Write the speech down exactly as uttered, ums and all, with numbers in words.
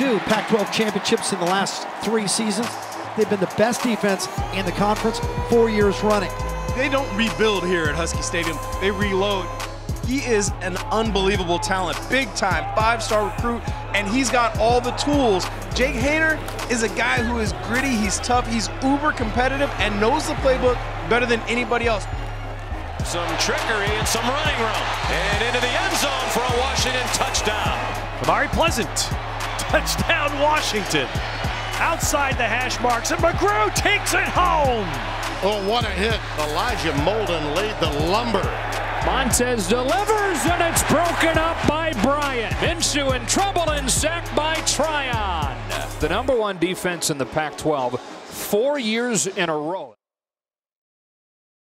two Pac twelve championships in the last three seasons. They've been the best defense in the conference four years running. They don't rebuild here at Husky Stadium, they reload. He is an unbelievable talent, big time, five-star recruit, and he's got all the tools. Jake Hader is a guy who is gritty, he's tough, he's uber competitive, and knows the playbook better than anybody else. Some trickery and some running room. And into the end zone for a Washington touchdown. Amari Pleasant, touchdown Washington. Outside the hash marks, and McGrew takes it home. Oh, what a hit. Elijah Molden laid the lumber. Montez delivers, and it's broken up by Bryant. Minshew in trouble and sacked by Tryon. The number one defense in the Pac twelve, four years in a row.